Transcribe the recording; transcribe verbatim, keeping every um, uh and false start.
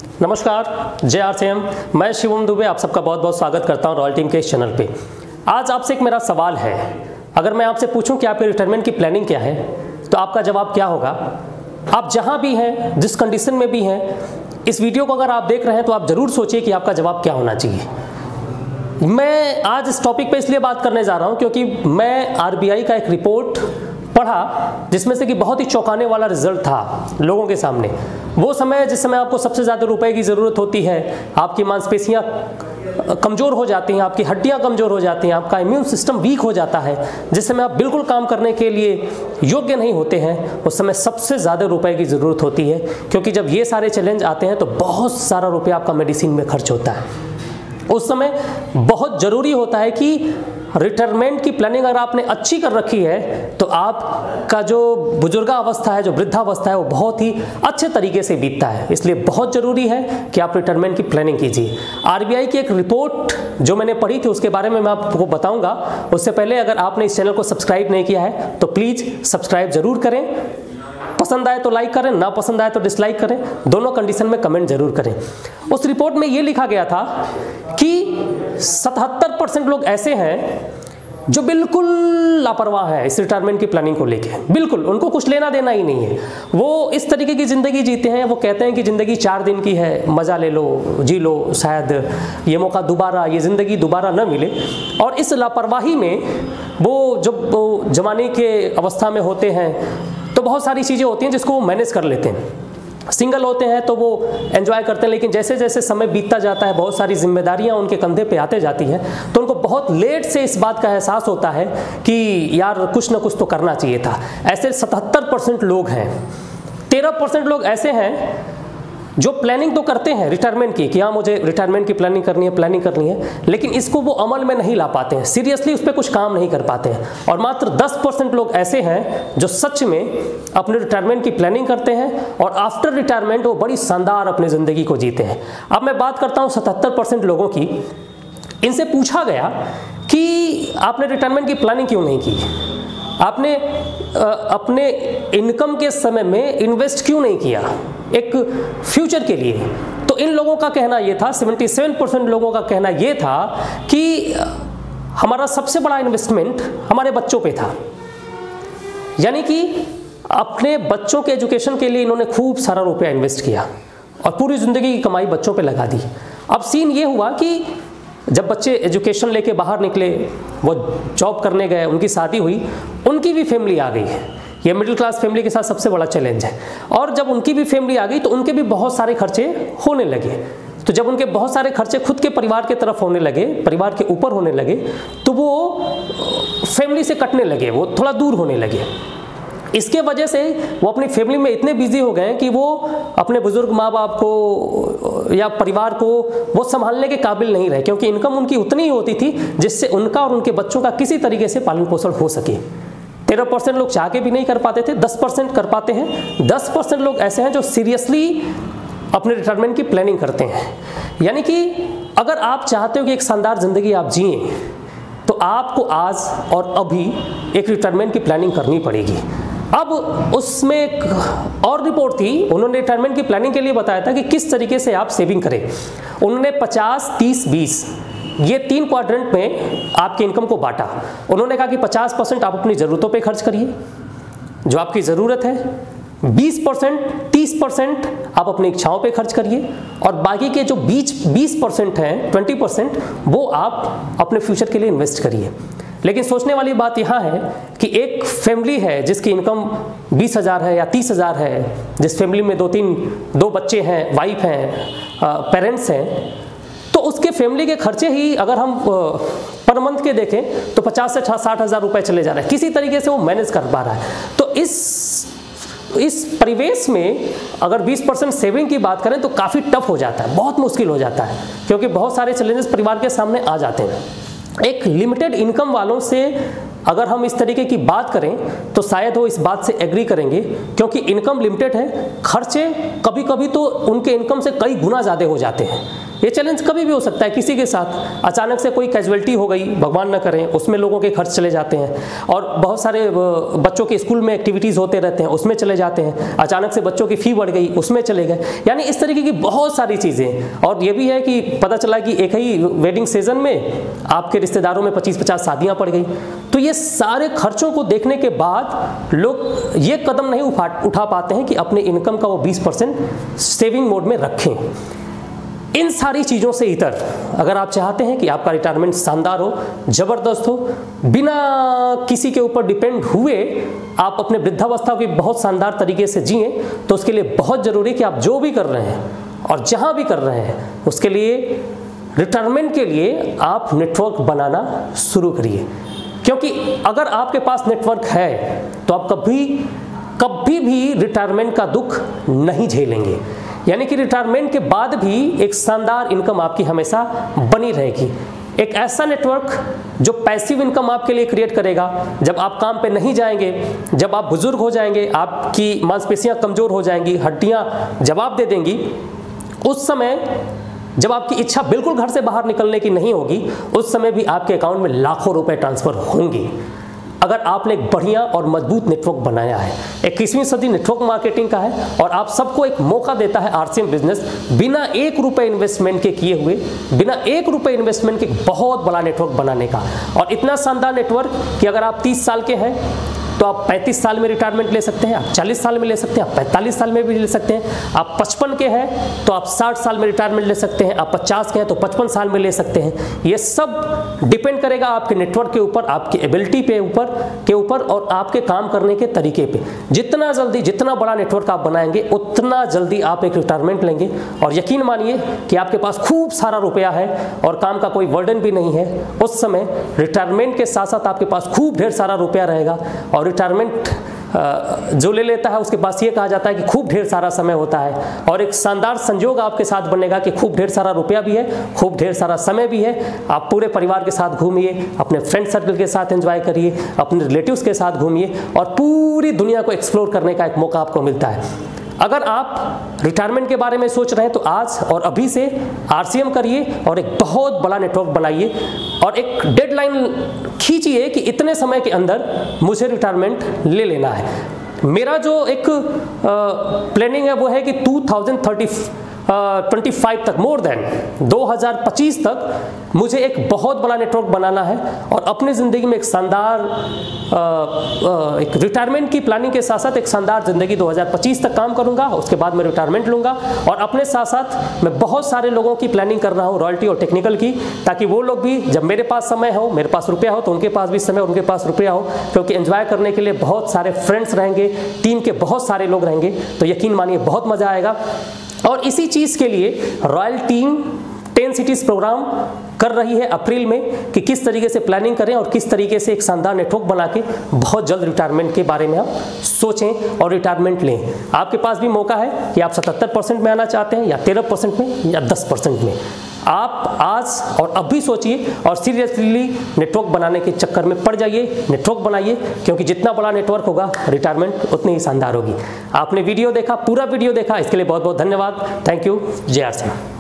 नमस्कार, जय R C M. मैं शिवम दुबे आप सबका बहुत बहुत स्वागत करता हूं रॉयल टीम के इस चैनल पे। आज आपसे एक मेरा सवाल है, अगर मैं आपसे पूछूं कि आपके रिटायरमेंट की प्लानिंग क्या है तो आपका जवाब क्या होगा? आप जहां भी हैं, जिस कंडीशन में भी हैं, इस वीडियो को अगर आप देख रहे हैं तो आप ज़रूर सोचिए कि आपका जवाब क्या होना चाहिए। मैं आज इस टॉपिक पे इसलिए बात करने जा रहा हूं क्योंकि मैं आर बी आई का एक रिपोर्ट पढ़ा जिसमें से कि बहुत ही चौंकाने वाला रिजल्ट था लोगों के सामने। वो समय जिस समय आपको सबसे ज़्यादा रुपए की ज़रूरत होती है, आपकी मांसपेशियां कमज़ोर हो जाती हैं, आपकी हड्डियां कमज़ोर हो जाती हैं, आपका इम्यून सिस्टम वीक हो जाता है, जिस समय आप बिल्कुल काम करने के लिए योग्य नहीं होते हैं, उस समय सबसे ज़्यादा रुपए की ज़रूरत होती है। क्योंकि जब ये सारे चैलेंज आते हैं तो बहुत सारा रुपया आपका मेडिसिन में खर्च होता है। उस समय बहुत ज़रूरी होता है कि रिटायरमेंट की प्लानिंग अगर आपने अच्छी कर रखी है तो आपका जो बुजुर्गावस्था है, जो वृद्धावस्था है, वो बहुत ही अच्छे तरीके से बीतता है। इसलिए बहुत ज़रूरी है कि आप रिटायरमेंट की प्लानिंग कीजिए। आर बी आई की एक रिपोर्ट जो मैंने पढ़ी थी उसके बारे में मैं आपको बताऊंगा। उससे पहले अगर आपने इस चैनल को सब्सक्राइब नहीं किया है तो प्लीज़ सब्सक्राइब ज़रूर करें। पसंद आए तो लाइक करें, ना पसंद आए तो डिसलाइक करें, दोनों कंडीशन में कमेंट जरूर करें। उस रिपोर्ट में ये लिखा गया था कि सतहत्तर परसेंट लोग ऐसे हैं जो बिल्कुल लापरवाह हैं इस रिटायरमेंट की प्लानिंग को लेके। बिल्कुल उनको कुछ लेना देना ही नहीं है। वो इस तरीके की ज़िंदगी जीते हैं, वो कहते हैं कि ज़िंदगी चार दिन की है, मज़ा ले लो, जी लो, शायद ये मौका दोबारा, ये ज़िंदगी दोबारा न मिले। और इस लापरवाही में वो जब वो जवानी के अवस्था में होते हैं तो बहुत सारी चीज़ें होती हैं जिसको वो मैनेज कर लेते हैं। सिंगल होते हैं तो वो एंजॉय करते हैं, लेकिन जैसे जैसे समय बीतता जाता है, बहुत सारी जिम्मेदारियां उनके कंधे पे आते जाती हैं, तो उनको बहुत लेट से इस बात का एहसास होता है कि यार कुछ ना कुछ तो करना चाहिए था। ऐसे सतहत्तर परसेंट लोग हैं। तेरह परसेंट लोग ऐसे हैं जो प्लानिंग तो करते हैं रिटायरमेंट की कि हाँ मुझे रिटायरमेंट की प्लानिंग करनी है, प्लानिंग करनी है, लेकिन इसको वो अमल में नहीं ला पाते हैं, सीरियसली उस पर कुछ काम नहीं कर पाते हैं। और मात्र दस परसेंट लोग ऐसे हैं जो सच में अपने रिटायरमेंट की प्लानिंग करते हैं और आफ्टर रिटायरमेंट वो बड़ी शानदार अपनी ज़िंदगी को जीते हैं। अब मैं बात करता हूँ सतहत्तर परसेंट लोगों की। इनसे पूछा गया कि आपने रिटायरमेंट की प्लानिंग क्यों नहीं की, आपने अपने इनकम के समय में इन्वेस्ट क्यों नहीं किया एक फ्यूचर के लिए। तो इन लोगों का कहना यह था, सतहत्तर परसेंट लोगों का कहना यह था कि हमारा सबसे बड़ा इन्वेस्टमेंट हमारे बच्चों पे था। यानी कि अपने बच्चों के एजुकेशन के लिए इन्होंने खूब सारा रुपया इन्वेस्ट किया और पूरी ज़िंदगी की कमाई बच्चों पे लगा दी। अब सीन ये हुआ कि जब बच्चे एजुकेशन लेके बाहर निकले, वो जॉब करने गए, उनकी शादी हुई, उनकी भी फैमिली आ गई है। ये मिडिल क्लास फैमिली के साथ सबसे बड़ा चैलेंज है। और जब उनकी भी फैमिली आ गई तो उनके भी बहुत सारे खर्चे होने लगे। तो जब उनके बहुत सारे खर्चे खुद के परिवार के तरफ होने लगे, परिवार के ऊपर होने लगे, तो वो फैमिली से कटने लगे, वो थोड़ा दूर होने लगे। इसके वजह से वो अपनी फैमिली में इतने बिजी हो गए कि वो अपने बुजुर्ग माँ बाप को या परिवार को वो संभालने के काबिल नहीं रहे, क्योंकि इनकम उनकी उतनी ही होती थी जिससे उनका और उनके बच्चों का किसी तरीके से पालन पोषण हो सके। तेरह परसेंट लोग चाह के भी नहीं कर पाते थे, दस परसेंट कर पाते हैं। दस परसेंट लोग ऐसे हैं जो सीरियसली अपने रिटायरमेंट की प्लानिंग करते हैं। यानी कि अगर आप चाहते हो कि एक शानदार ज़िंदगी आप जिए तो आपको आज और अभी एक रिटायरमेंट की प्लानिंग करनी पड़ेगी। अब उसमें एक और रिपोर्ट थी, उन्होंने रिटायरमेंट की प्लानिंग के लिए बताया था कि किस तरीके से आप सेविंग करें। उन्होंने पचास तीस बीस ये तीन क्वाड्रेंट में आपकी इनकम को बांटा। उन्होंने कहा कि पचास परसेंट आप अपनी ज़रूरतों पे खर्च करिए, जो आपकी ज़रूरत है। बीस परसेंट तीस परसेंट आप अपनी इच्छाओं पे खर्च करिए और बाकी के जो बीच बीस परसेंट हैं, ट्वेंटी परसेंट, वो आप अपने फ्यूचर के लिए इन्वेस्ट करिए। लेकिन सोचने वाली बात यहाँ है कि एक फैमिली है जिसकी इनकम बीस हज़ार है या तीस हज़ार है, जिस फैमिली में दो तीन दो बच्चे हैं, वाइफ हैं, पेरेंट्स हैं, तो उसके फैमिली के खर्चे ही अगर हम पर मंथ के देखें तो पचास से साठ हज़ार रुपये चले जा रहे हैं। किसी तरीके से वो मैनेज कर पा रहा है। तो इस इस परिवेश में अगर बीस परसेंट सेविंग की बात करें तो काफ़ी टफ हो जाता है, बहुत मुश्किल हो जाता है, क्योंकि बहुत सारे चैलेंजेस परिवार के सामने आ जाते हैं। एक लिमिटेड इनकम वालों से अगर हम इस तरीके की बात करें तो शायद वो इस बात से एग्री करेंगे, क्योंकि इनकम लिमिटेड है, खर्चे कभी कभी तो उनके इनकम से कई गुना ज़्यादा हो जाते हैं। ये चैलेंज कभी भी हो सकता है किसी के साथ। अचानक से कोई कैजुअलिटी हो गई, भगवान न करें, उसमें लोगों के खर्च चले जाते हैं, और बहुत सारे बच्चों के स्कूल में एक्टिविटीज़ होते रहते हैं, उसमें चले जाते हैं। अचानक से बच्चों की फ़ी बढ़ गई, उसमें चले गए। यानी इस तरीके की बहुत सारी चीज़ें। और ये भी है कि पता चला कि एक ही वेडिंग सीजन में आपके रिश्तेदारों में पच्चीस पचास शादियाँ पड़ गई। तो ये सारे खर्चों को देखने के बाद लोग ये कदम नहीं उठा उठा पाते हैं कि अपने इनकम का वो बीस परसेंट सेविंग मोड में रखें। इन सारी चीज़ों से इतर अगर आप चाहते हैं कि आपका रिटायरमेंट शानदार हो, ज़बरदस्त हो, बिना किसी के ऊपर डिपेंड हुए आप अपने वृद्धावस्था की बहुत शानदार तरीके से जिएं, तो उसके लिए बहुत ज़रूरी है कि आप जो भी कर रहे हैं और जहां भी कर रहे हैं उसके लिए रिटायरमेंट के लिए आप नेटवर्क बनाना शुरू करिए। क्योंकि अगर आपके पास नेटवर्क है तो आप कभी कभी भी रिटायरमेंट का दुख नहीं झेलेंगे। यानी कि रिटायरमेंट के बाद भी एक शानदार इनकम आपकी हमेशा बनी रहेगी। एक ऐसा नेटवर्क जो पैसिव इनकम आपके लिए क्रिएट करेगा। जब आप काम पे नहीं जाएंगे, जब आप बुजुर्ग हो जाएंगे, आपकी मांसपेशियां कमज़ोर हो जाएंगी, हड्डियां जवाब दे देंगी, उस समय जब आपकी इच्छा बिल्कुल घर से बाहर निकलने की नहीं होगी, उस समय भी आपके अकाउंट में लाखों रुपए ट्रांसफ़र होंगे अगर आपने एक बढ़िया और मजबूत नेटवर्क बनाया है। इक्कीसवीं सदी नेटवर्क मार्केटिंग का है और आप सबको एक मौका देता है आरसीएम बिजनेस बिना एक रुपए इन्वेस्टमेंट के किए हुए, बिना एक रुपए इन्वेस्टमेंट के बहुत बड़ा नेटवर्क बनाने का। और इतना शानदार नेटवर्क कि अगर आप तीस साल के हैं तो आप पैंतीस साल में रिटायरमेंट ले सकते हैं, आप चालीस साल में ले सकते हैं, आप पैंतालीस साल में भी ले सकते हैं, आप पचपन के हैं तो आप साठ साल में रिटायरमेंट ले सकते हैं, आप पचास के हैं तो पचपन साल में ले सकते हैं। ये सब डिपेंड करेगा आपके नेटवर्क के ऊपर, आपकी एबिलिटी पे ऊपर के ऊपर और आपके काम करने के तरीके पे। जितना जल्दी, जितना बड़ा नेटवर्क आप बनाएंगे उतना जल्दी आप एक रिटायरमेंट लेंगे। और यकीन मानिए कि आपके पास खूब सारा रुपया है और काम का कोई बर्डन भी नहीं है, उस समय रिटायरमेंट के साथ साथ आपके पास खूब ढेर सारा रुपया रहेगा। और रिटायरमेंट जो ले लेता है उसके पास ये कहा जाता है कि खूब ढेर सारा समय होता है। और एक शानदार संयोग आपके साथ बनेगा कि खूब ढेर सारा रुपया भी है, खूब ढेर सारा समय भी है। आप पूरे परिवार के साथ घूमिए, अपने फ्रेंड सर्कल के साथ एंजॉय करिए, अपने रिलेटिव्स के साथ घूमिए और पूरी दुनिया को एक्सप्लोर करने का एक मौका आपको मिलता है। अगर आप रिटायरमेंट के बारे में सोच रहे हैं तो आज और अभी से आरसीएम करिए और एक बहुत बड़ा नेटवर्क बनाइए और एक डेडलाइन खींचिए कि इतने समय के अंदर मुझे रिटायरमेंट ले लेना है। मेरा जो एक प्लानिंग है वो है कि two thousand thirty twenty five तक, मोर देन दो हज़ार पच्चीस तक मुझे एक बहुत बड़ा नेटवर्क बनाना है और अपनी ज़िंदगी में एक शानदार एक रिटायरमेंट की प्लानिंग के साथ साथ एक शानदार ज़िंदगी दो हज़ार पच्चीस तक काम करूंगा। उसके बाद मैं रिटायरमेंट लूँगा और अपने साथ साथ मैं बहुत सारे लोगों की प्लानिंग कर रहा हूँ रॉयल्टी और टेक्निकल की, ताकि वो लोग भी जब मेरे पास समय हो, मेरे पास रुपया हो, तो उनके पास भी समय, उनके पास रुपया हो। क्योंकि एंजॉय करने के लिए बहुत सारे फ्रेंड्स रहेंगे, टीम के बहुत सारे लोग रहेंगे, तो यकीन मानिए बहुत मज़ा आएगा। और इसी चीज़ के लिए royal team ten cities programme कर रही है अप्रैल में कि किस तरीके से प्लानिंग करें और किस तरीके से एक शानदार नेटवर्क बना के बहुत जल्द रिटायरमेंट के बारे में आप सोचें और रिटायरमेंट लें। आपके पास भी मौका है कि आप सतहत्तर परसेंट में आना चाहते हैं या तेरह परसेंट में या दस परसेंट में। आप आज और अभी सोचिए और सीरियसली नेटवर्क बनाने के चक्कर में पड़ जाइए, नेटवर्क बनाइए, क्योंकि जितना बड़ा नेटवर्क होगा रिटायरमेंट उतनी ही शानदार होगी। आपने वीडियो देखा, पूरा वीडियो देखा, इसके लिए बहुत बहुत धन्यवाद। Thank you. जय आर सी।